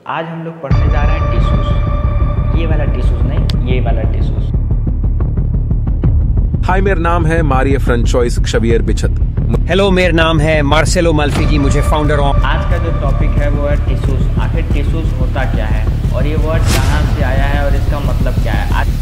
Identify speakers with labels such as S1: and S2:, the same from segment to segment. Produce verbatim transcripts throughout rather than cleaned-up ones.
S1: आज हम लोग पढ़ने जा रहे हैं टिश्यूज। ये वाला टिश्यूज नहीं, ये वाला टिश्यूज।
S2: हाय, मेरा नाम है मारिया फ्रेंचोइस क्शवियर बिछत।
S3: हेलो, मेरा नाम है मार्सेलो माल्फिजी, मुझे फाउंडर ऑफ।
S1: आज का जो टॉपिक है वो है टिश्यूज। आखिर टिश्यूज होता क्या है और ये वर्ड कहाँ से आया है और इसका मतलब क्या है। आज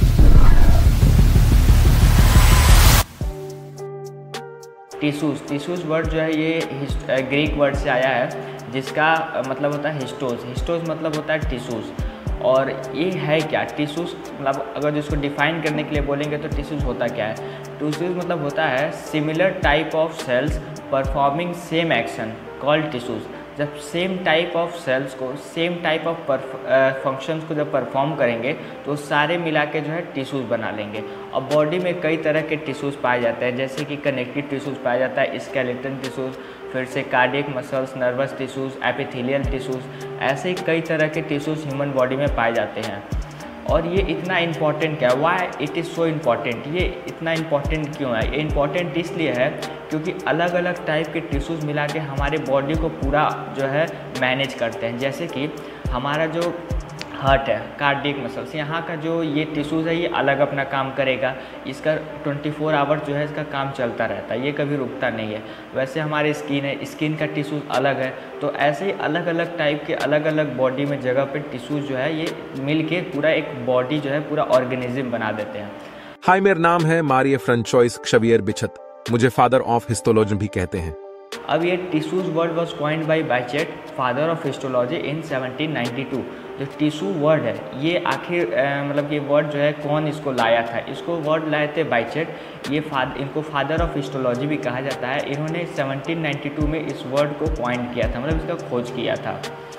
S1: टिश्यूज टिश्यूज वर्ड जो है ये ग्रीक वर्ड से आया है, जिसका मतलब होता है हिस्टोज। हिस्टोज मतलब होता है टिश्यूज। और ये है क्या टिश्यूज, मतलब अगर जिसको डिफाइन करने के लिए बोलेंगे तो टिश्यूज होता क्या है। टिश्यूज मतलब होता है similar type of cells performing same action called tissues. जब सेम टाइप ऑफ सेल्स को, सेम टाइप ऑफ फंक्शंस को जब परफॉर्म करेंगे तो सारे मिला के जो है टिश्यूज बना लेंगे। और बॉडी में कई तरह के टिश्यूज पाए जाते हैं, जैसे कि कनेक्टिव टिश्यूज पाया जाता है, स्केलेटन टिश्यूज, फिर से cardiac muscles, nervous tissues, epithelial tissues, ऐसे ही कई तरह के टिश्यूज ह्यूमन बॉडी में पाए जाते हैं। और ये इतना इम्पॉर्टेंट क्या है, why it is so important, ये इतना इम्पॉर्टेंट क्यों है। ये इम्पॉर्टेंट इसलिए है क्योंकि अलग अलग टाइप के टिश्यूज़ मिला के हमारे बॉडी को पूरा जो है मैनेज करते हैं। जैसे कि हमारा जो हार्ट है, कार्डियक मसल्स, यहाँ का जो ये टिश्यूज़ है ये अलग अपना काम करेगा। इसका चौबीस आवर जो है इसका काम चलता रहता है, ये कभी रुकता नहीं है। वैसे हमारे स्किन है, स्किन का टिश्यूज़ अलग है। तो ऐसे ही अलग अलग टाइप के अलग अलग बॉडी में जगह पे टिश्यूज़ जो है ये मिल के पूरा एक बॉडी जो है पूरा ऑर्गेनिज्म बना देते हैं।
S2: हाय, मेरा नाम है मारिया फ्रेंचोइस क्शवियर बिछत, मुझे फादर ऑफ हिस्टोलॉजी भी कहते हैं।
S1: अब ये tissues word was coined by Bichat, father of histology, in seventeen ninety two. जो टिश्यू वर्ड है ये आखिर मतलब ये वर्ड जो है कौन इसको लाया था, इसको वर्ड लाए थे बाइचेट। ये फाद इनको फादर ऑफ हिस्टोलॉजी भी कहा जाता है। इन्होंने सेवनटीन नाइंटी टू में इस वर्ड को पॉइंट किया था, मतलब इसका खोज किया था।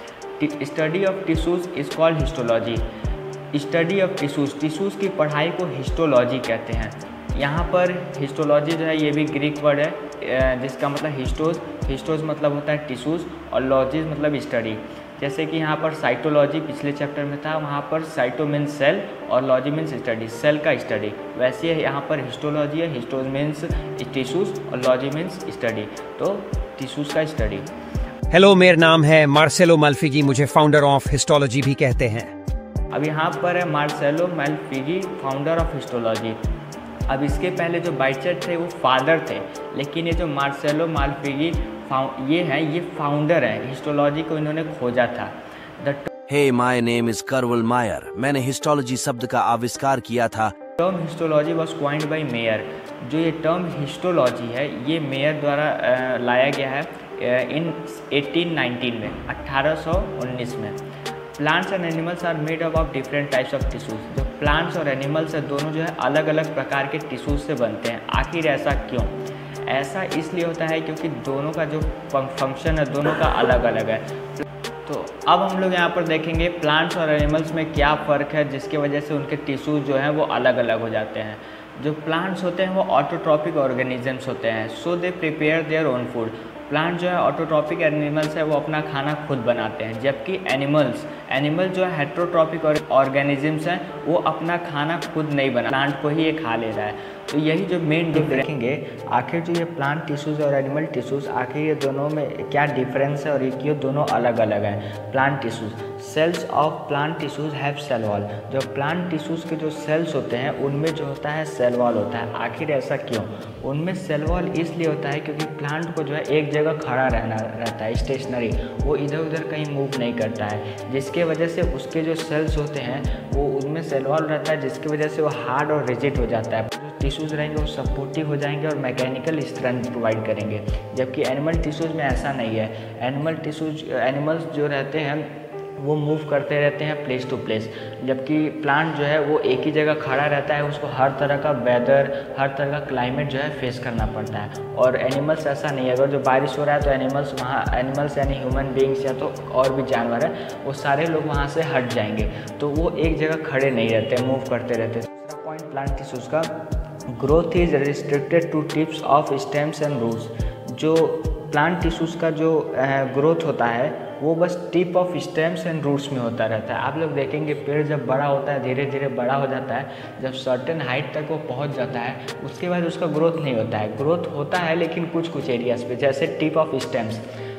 S1: Study of tissues is called histology. Study of tissues, tissues की पढ़ाई को हिस्टोलॉजी कहते हैं। यहाँ पर हिस्टोलॉजी जो है ये भी ग्रीक वर्ड है, जिसका मतलब हिस्टोज। हिस्टोज मतलब होता है टिश्यूज़ और लॉजीज मतलब स्टडी। जैसे कि यहाँ पर साइटोलॉजी पिछले चैप्टर में था, वहाँ पर साइटो मीन्स सेल और लॉजी मीन्स स्टडी, सेल का स्टडी। वैसे यहाँ पर हिस्टोलॉजी है, हिस्टोज मीन्स टिश्यूज़ और लॉजी मीन्स स्टडी, तो टिश्यूज़ का स्टडी।
S3: हेलो, मेरा नाम है मार्सेलो माल्फिजी, मुझे फाउंडर ऑफ हिस्टोलॉजी भी कहते हैं।
S1: अब यहाँ पर है Marcello Malpighi, founder of histology. अब इसके पहले जो बाइचेट थे वो फादर थे, लेकिन ये जो मार्सेलो माल्फिजी ये है ये फाउंडर है। हिस्टोलॉजी को इन्होंने खोजा था।
S4: Hey, my name is Karl Mayer, मैंने हिस्टोलॉजी शब्द का आविष्कार किया था।
S1: Term histology was coined by Mayer. जो ये टर्म हिस्टोलॉजी है ये मेयर द्वारा लाया गया है इन एटीन नाइनटीन में, अट्ठारह सौ उन्नीस में। Plants and animals are made up of different types of tissues. जो प्लांट्स और एनिमल्स है दोनों जो है अलग अलग प्रकार के टिश्यूज से बनते हैं। आखिर ऐसा क्यों? ऐसा इसलिए होता है क्योंकि दोनों का जो फंक्शन है दोनों का अलग अलग है। तो अब हम लोग यहाँ पर देखेंगे प्लांट्स और एनिमल्स में क्या फ़र्क है, जिसकी वजह से उनके टिश्यूज जो हैं वो अलग अलग हो जाते हैं। जो प्लांट्स होते हैं वो ऑटोट्रॉपिक ऑर्गेनिजम्स होते हैं, so they prepare their own food. Plant जो है ऑटोट्रॉपिक एनिमल्स है, वो अपना खाना खुद बनाते हैं, जबकि एनिमल्स एनिमल जो है हेट्रोट्रॉपिक ऑर्गेनिजम्स हैं, वो अपना खाना खुद नहीं बना, प्लांट को ही ये खा ले रहा है। तो यही जो मेन डिफरेंस देखेंगे, आखिर जो ये प्लांट टिश्यूज़ और एनिमल टिश्यूज़, आखिर ये दोनों में क्या डिफरेंस है और ये दोनों अलग अलग हैं। Plant tissues, cells of plant tissues have cell wall. जो प्लांट टिश्यूज़ के जो सेल्स होते हैं उनमें जो होता है सेल वॉल होता है। आखिर ऐसा क्यों? उनमें सेल वॉल इसलिए होता है क्योंकि प्लांट को जो है एक जगह खड़ा रहना रहता है, स्टेशनरी, वो इधर उधर कहीं मूव नहीं करता है, जिसके वजह से उसके जो सेल्स होते हैं वो उनमें सेल वॉल रहता है, जिसकी वजह से वो हार्ड और रिजिड हो जाता है। जो टिश्यूज़ रहेंगे वो सपोर्टिव हो जाएंगे और मैकेनिकल स्ट्रेंथ प्रोवाइड करेंगे, जबकि एनिमल टिश्यूज़ में ऐसा नहीं है। एनिमल टिश्यूज एनिमल्स जो रहते हैं वो मूव करते रहते हैं प्लेस टू प्लेस, जबकि प्लांट जो है वो एक ही जगह खड़ा रहता है, उसको हर तरह का वेदर, हर तरह का क्लाइमेट जो है फेस करना पड़ता है। और एनिमल्स ऐसा नहीं है, अगर जो बारिश हो रहा है तो एनिमल्स वहाँ एनिमल्स यानी ह्यूमन बींग्स या तो और भी जानवर है वो सारे लोग वहाँ से हट जाएंगे, तो वो एक जगह खड़े नहीं रहते, मूव करते रहते। दूसरा पॉइंट प्लांट टिश्यूज़ का, growth is restricted to tips of stems and roots. जो प्लांट टिश्यूज़ का जो ग्रोथ होता है वो बस tip of stems and roots में होता रहता है। आप लोग देखेंगे पेड़ जब बड़ा होता है, धीरे धीरे बड़ा हो जाता है, जब सर्टेन हाइट तक वो पहुंच जाता है उसके बाद उसका ग्रोथ नहीं होता है। ग्रोथ होता है लेकिन कुछ कुछ एरियाज़ पे, जैसे टिप ऑफ स्टेम्स।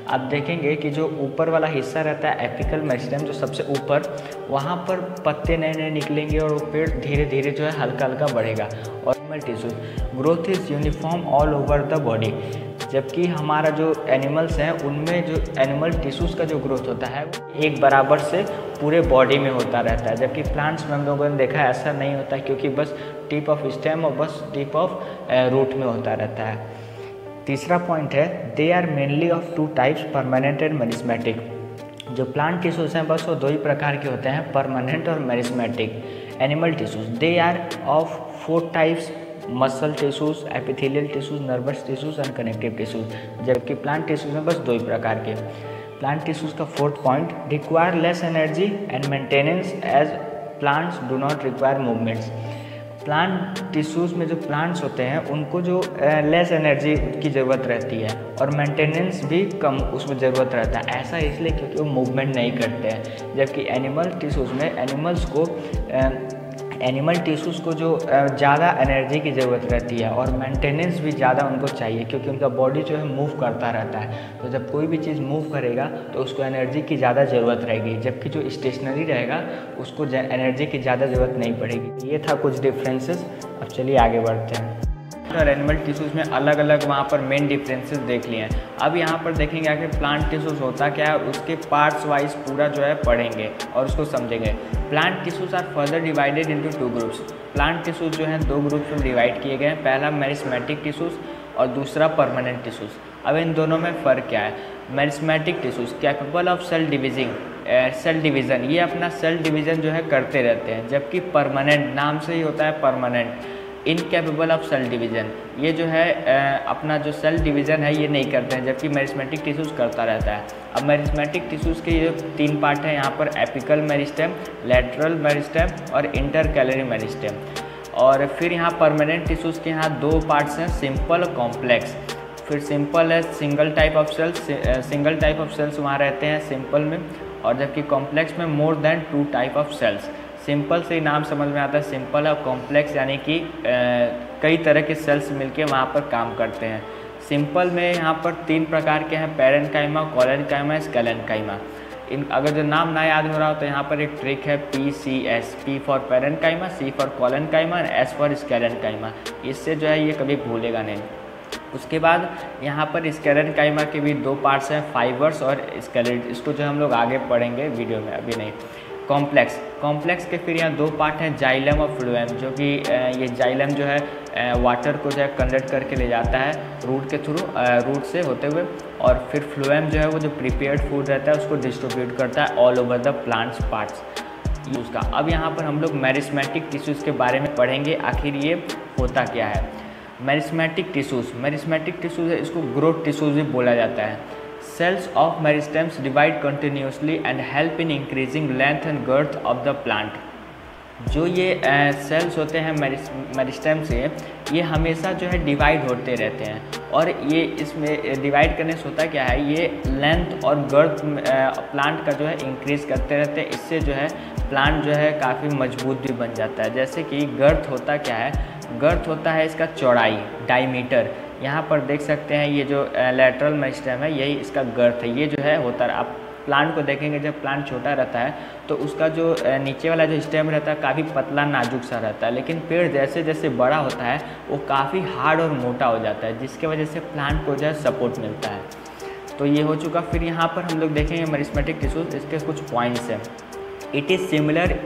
S1: आप देखेंगे कि जो ऊपर वाला हिस्सा रहता है एपिकल मेरिस्टेम, जो सबसे ऊपर, वहाँ पर पत्ते नए नए निकलेंगे और वो पेड़ धीरे धीरे जो है हल्का हल्का बढ़ेगा। और animal tissues growth is uniform all over the body, जबकि हमारा जो एनिमल्स हैं उनमें जो एनिमल टिश्यूज़ का जो ग्रोथ होता है वो एक बराबर से पूरे बॉडी में होता रहता है, जबकि प्लांट्स में हम लोगों ने देखा है ऐसा नहीं होता, क्योंकि बस टिप ऑफ स्टेम और बस टिप ऑफ रूट में होता रहता है। तीसरा पॉइंट है they are mainly of two types, permanent and meristematic. जो प्लांट टिश्यूज़ हैं बस वो दो ही प्रकार के होते हैं, परमानेंट और meristematic. Animal tissues they are of four types, muscle tissues, epithelial tissues, nervous tissues and connective tissues, जबकि प्लांट टिश्यूज में बस दो ही प्रकार के। प्लांट टिश्यूज का fourth point require less energy and maintenance as plants do not require movements. Plant tissues में जो प्लांट्स होते हैं उनको जो लेस एनर्जी की ज़रूरत रहती है और मेंटेनेंस भी कम उसमें ज़रूरत रहता है। ऐसा इसलिए क्योंकि वो मूवमेंट नहीं करते हैं, जबकि एनिमल टिश्यूज में एनिमल्स को एनिमल टिश्यूज़ को जो ज़्यादा एनर्जी की ज़रूरत रहती है और मेंटेनेंस भी ज़्यादा उनको चाहिए, क्योंकि उनका बॉडी जो है मूव करता रहता है। तो जब कोई भी चीज़ मूव करेगा तो उसको एनर्जी की ज़्यादा ज़रूरत रहेगी, जबकि जो स्टेशनरी रहेगा उसको एनर्जी की ज़्यादा ज़रूरत नहीं पड़ेगी। ये था कुछ डिफरेंसेस। अब चलिए आगे बढ़ते हैं। और एनिमल टिश्यूज़ में अलग अलग वहाँ पर मेन डिफरेंसेस देख लिए हैं। अब यहाँ पर देखेंगे आखिर प्लांट टिश्यूज़ होता क्या है, उसके पार्ट्स वाइज पूरा जो है पढ़ेंगे और उसको समझेंगे। Plant tissues are further divided into two groups. Plant tissues जो हैं दो ग्रुप्स में डिवाइड किए गए हैं, पहला मेरिस्मेटिक टिश्यूज़ और दूसरा परमानेंट टिश्यूज़। अब इन दोनों में फ़र्क क्या है? Meristematic tissues capable of cell dividing cell division, ये अपना सेल डिवीज़न जो है करते रहते हैं, जबकि परमानेंट नाम से ही होता है permanent, incapable of cell division, ये जो है अपना जो सेल डिवीज़न है ये नहीं करते हैं, जबकि मेरिस्मेटिक टिश्यूज़ करता रहता है। अब मेरिस्मेटिक टिश्यूज़ के ये तीन पार्ट हैं यहाँ पर, एपिकल मेरिस्टेम, लैटरल मेरिस्टेम और इंटरकैलरी मेरिस्टेम। और फिर यहाँ परमानेंट टिश्यूज़ के यहाँ दो पार्ट्स हैं, सिंपल और कॉम्प्लेक्स। फिर सिंपल है single type of cells, single type of cells वहाँ रहते हैं सिंपल में, और जबकि कॉम्प्लेक्स में more than two type of cells. Simple से ही नाम समझ में आता है, सिंपल और कॉम्प्लेक्स यानी कि कई तरह के सेल्स मिलके वहाँ पर काम करते हैं। सिंपल में यहाँ पर तीन प्रकार के हैं, पैरेन्काइमा, कोलेनकाइमा, स्केलेनकाइमा। इन अगर जो नाम ना याद हो रहा हो तो यहाँ पर एक ट्रिक है, P C S, P for parenchyma, C for collenchyma, S for sclerenchyma. इससे जो है ये कभी भूलेगा नहीं। उसके बाद यहाँ पर स्केलेनकाइमा के भी दो पार्ट्स हैं, फाइबर्स और स्केलेट। इसको जो हम लोग आगे पढ़ेंगे वीडियो में, अभी नहीं। कॉम्प्लेक्स कॉम्प्लेक्स के फिर यहाँ दो पार्ट हैं, जाइलम और फ्लोएम, जो कि ये जाइलम जो है वाटर को जो है कंडक्ट करके ले जाता है रूट के थ्रू, रूट से होते हुए, और फिर फ्लोएम जो है वो जो प्रिपेयर्ड फूड रहता है उसको डिस्ट्रीब्यूट करता है all over the plants parts use का। अब यहाँ पर हम लोग मेरिस्मेटिक टिश्यूज़ के बारे में पढ़ेंगे, आखिर ये होता क्या है। मेरिस्मेटिक टिश्यूज़ मेरिस्मेटिक टिश्यूज़ है, इसको ग्रोथ टिश्यूज़ भी बोला जाता है। Cells of meristems divide continuously and help in increasing length and girth of the plant. जो ये सेल्स uh, होते हैं मेरिस्टेम से, ये हमेशा जो है डिवाइड होते रहते हैं, और ये इसमें डिवाइड करने से होता क्या है, ये लेंथ और गर्थ प्लांट का जो है इंक्रीज़ करते रहते हैं। इससे जो है प्लांट जो है काफ़ी मजबूत भी बन जाता है। जैसे कि गर्थ होता क्या है, गर्थ होता है इसका चौड़ाई, डायमीटर। यहाँ पर देख सकते हैं ये जो लैटरल मेरिस्टेम है यही इसका गर्थ है। ये जो है होता है, आप प्लांट को देखेंगे जब प्लांट छोटा रहता है तो उसका जो नीचे वाला जो स्टेम रहता है काफ़ी पतला नाजुक सा रहता है, लेकिन पेड़ जैसे जैसे बड़ा होता है वो काफ़ी हार्ड और मोटा हो जाता है, जिसके वजह से प्लांट को जो है सपोर्ट मिलता है। तो ये हो चुका। फिर यहाँ पर हम लोग देखेंगे मेरिस्मेटिक टिश्यूज, इसके कुछ पॉइंट्स हैं। It is similar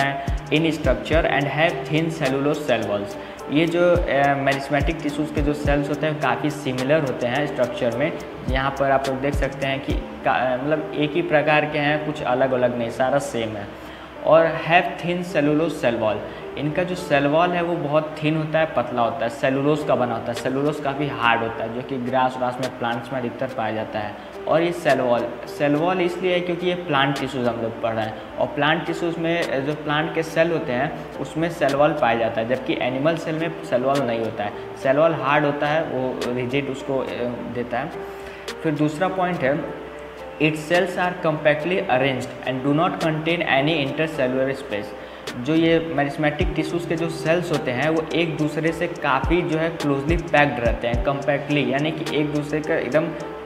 S1: in structure and have thin cellulose cell walls. ये जो मेरिस्मेटिक टिश्यूज़ के जो सेल्स होते हैं काफ़ी सिमिलर होते हैं स्ट्रक्चर में। यहाँ पर आप लोग देख सकते हैं कि मतलब एक ही प्रकार के हैं, कुछ अलग अलग नहीं, सारा सेम है। और have thin cellulose cell wall, इनका जो सेल वॉल है वो बहुत थिन होता है, पतला होता है, सेलुलोज का बना होता है। सेलुलोज काफ़ी हार्ड होता है, जो कि ग्रास व्रास में प्लांट्स में अधिकतर पाया जाता है। और ये सेल वॉल सेल वॉल इसलिए है क्योंकि ये प्लांट टिश्यूज़ हम लोग पढ़ रहे हैं, और प्लांट टिश्यूज़ में जो प्लांट के सेल होते हैं उसमें सेल वॉल पाया जाता है, जबकि एनिमल सेल में सेल वॉल नहीं होता है। सेल वॉल हार्ड होता है, वो रिजिड उसको देता है। फिर दूसरा पॉइंट है, its cells are compactly arranged and do not contain any intercellular space. जो ये मेरिस्मेटिक टिश्यूज़ के जो सेल्स होते हैं वो एक दूसरे से काफ़ी जो है क्लोजली पैक्ड रहते हैं, कम्पैक्टली, यानी कि एक दूसरे का एकदम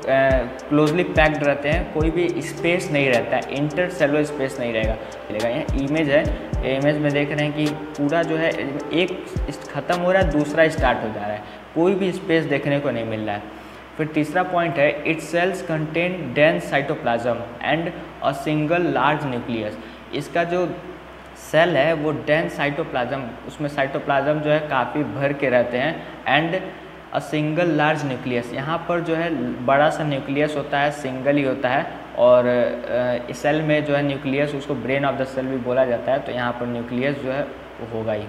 S1: क्लोजली पैक्ड रहते हैं, कोई भी स्पेस नहीं रहता है, इंटर सेलुलर स्पेस नहीं रहेगा रहेगा यहाँ इमेज है, इमेज में देख रहे हैं कि पूरा जो है एक ख़त्म हो रहा है, दूसरा स्टार्ट हो जा रहा है, कोई भी स्पेस देखने को नहीं मिल रहा है। फिर तीसरा पॉइंट है, it cells contain dense cytoplasm and a single large nucleus. इसका जो सेल है वो डेंस साइटोप्लाज्म, उसमें साइटोप्लाज्म जो है काफ़ी भर के रहते हैं, and a single large nucleus, यहाँ पर जो है बड़ा सा न्यूक्लियस होता है, सिंगल ही होता है, और इस सेल में जो है न्यूक्लियस, उसको ब्रेन ऑफ द सेल भी बोला जाता है, तो यहाँ पर न्यूक्लियस जो है वो होगा ही।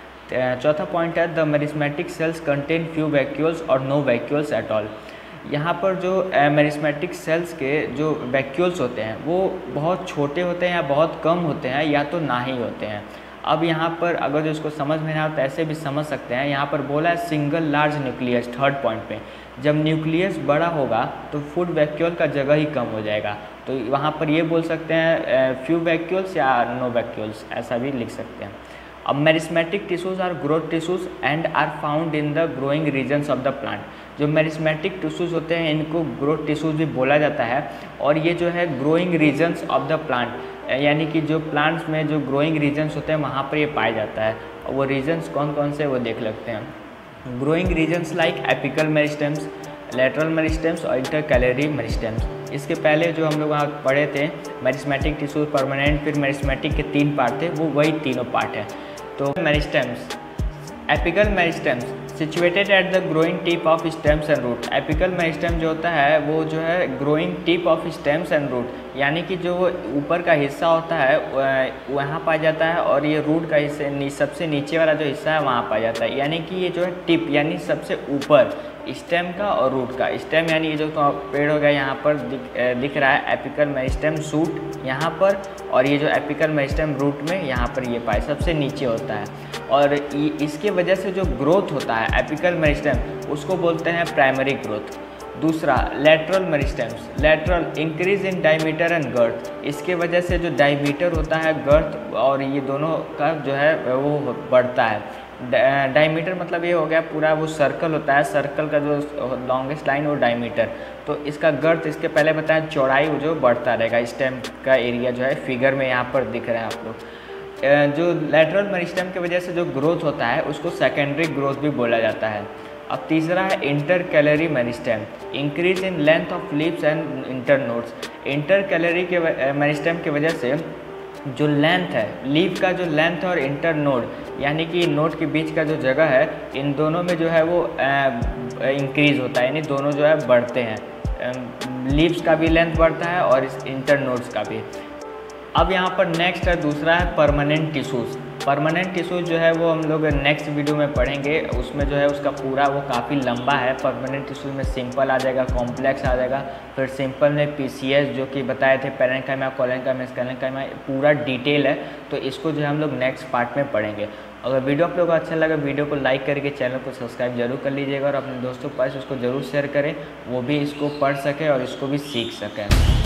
S1: चौथा पॉइंट है, the meristematic cells contain few vacuoles और नो वैक्यूल्स एट ऑल। यहाँ पर जो मेरिस्मेटिक सेल्स के जो वैक्यूल्स होते हैं वो बहुत छोटे होते हैं या बहुत कम होते हैं या तो ना ही होते हैं। अब यहाँ पर अगर जो इसको समझ में ना हो तो ऐसे भी समझ सकते हैं, यहाँ पर बोला है single large nucleus, third point पे जब न्यूक्लियस बड़ा होगा तो फूड वैक्यूल का जगह ही कम हो जाएगा, तो वहाँ पर ये बोल सकते हैं फ्यू वैक्यूल्स या नो वैक्यूल्स, ऐसा भी लिख सकते हैं। अब meristematic tissues are growth tissues and are found in the growing regions of the plant. जो मेरिस्मेटिक टिश्यूज़ होते हैं इनको ग्रोथ टिश्यूज़ भी बोला जाता है, और ये जो है growing regions of the plant, यानी कि जो प्लांट्स में जो ग्रोइंग रीजन्स होते हैं वहाँ पर ये पाया जाता है। और वो रीजन्स कौन कौन से वो देख लेते हैं। Growing regions like apical meristems, lateral meristems और इंटरकैलरी मेरिस्टेम्स। इसके पहले जो हम लोग वहाँ पढ़े थे मेरिस्मेटिक टिश्यूज परमानेंट, फिर मेरिस्मेटिक के तीन पार्ट थे, वो वही तीनों पार्ट हैं। तो meristems, apical meristems situated at the growing tip of stems and root. Apical meristem जो होता है वो जो है growing tip of stems and root, यानी कि जो ऊपर का हिस्सा होता है वहाँ पाया जाता है, और ये रूट का हिस्सा सबसे नीचे वाला जो हिस्सा है वहाँ पाया जाता है, यानी कि ये जो है टिप यानी सबसे ऊपर स्टेम का और रूट का। स्टेम यानी ये जो तो पेड़ हो गया यहाँ पर दिख, दिख रहा है एपिकल मेरिस्टेम शूट यहाँ पर, और ये जो एपिकल मेरिस्टेम रूट में यहाँ पर ये पाए सबसे नीचे होता है, और इसके वजह से जो ग्रोथ होता है एपिकल मेरिस्टेम उसको बोलते हैं प्राइमरी ग्रोथ। दूसरा lateral meristems, lateral increase in diameter and girth, इसके वजह से जो डायमीटर होता है, गर्थ और ये दोनों का जो है वो बढ़ता है। डायमीटर मतलब ये हो गया पूरा वो सर्कल होता है, सर्कल का जो लॉन्गेस्ट लाइन वो डायमीटर, तो इसका गर्थ इसके पहले बताया चौड़ाई वो जो बढ़ता रहेगा। स्टेम का एरिया जो है फिगर में यहाँ पर दिख रहा है आप लोग। जो लेटरल मेरिस्टेम की वजह से जो ग्रोथ होता है उसको सेकेंडरी ग्रोथ भी बोला जाता है। अब तीसरा है intercalary meristem, increase in length of leaves and internodes. Intercalary के मेरिस्टेम की वजह से जो लेंथ है, लीव का जो लेंथ है और इंटर नोड यानी कि नोड के बीच का जो जगह है, इन दोनों में जो है वो इंक्रीज़ होता है, यानी दोनों जो है बढ़ते हैं। लीव्स का भी लेंथ बढ़ता है और इस इंटर नोड्स का भी। अब यहाँ पर नेक्स्ट है दूसरा है परमानेंट टिश्यूज़। परमानेंट टिश्यूज जो है वो हम लोग नेक्स्ट वीडियो में पढ़ेंगे, उसमें जो है उसका पूरा वो काफ़ी लंबा है। परमानेंट टिश्यूज में सिंपल आ जाएगा, कॉम्प्लेक्स आ जाएगा, फिर सिंपल में पीसीएस जो कि बताए थे, पेरेन्काइमा, कोलेन्काइमा, स्केलेन्काइमा, पूरा डिटेल है, तो इसको जो है हम लोग नेक्स्ट पार्ट में पढ़ेंगे। अगर वीडियो आप लोग को अच्छा लगा, वीडियो को लाइक करके चैनल को सब्सक्राइब जरूर कर लीजिएगा, और अपने दोस्तों के पास उसको ज़रूर शेयर करें, वो भी इसको पढ़ सके और इसको भी सीख सकें।